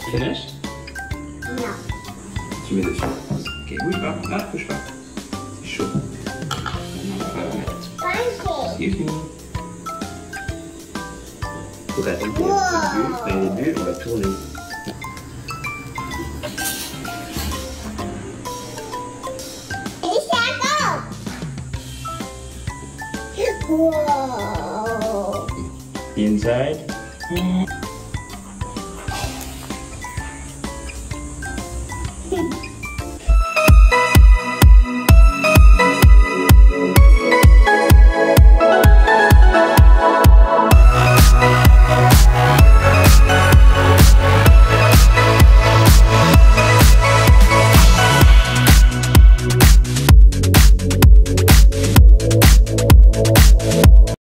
Finished? Non. Tu mets dessus. Ok, bouge pas. Non, bouge pas. C'est chaud. Maintenant, on va la mettre. Excuse me. Faut rajouter un peu de bulles. On va tourner. Whoa. Inside.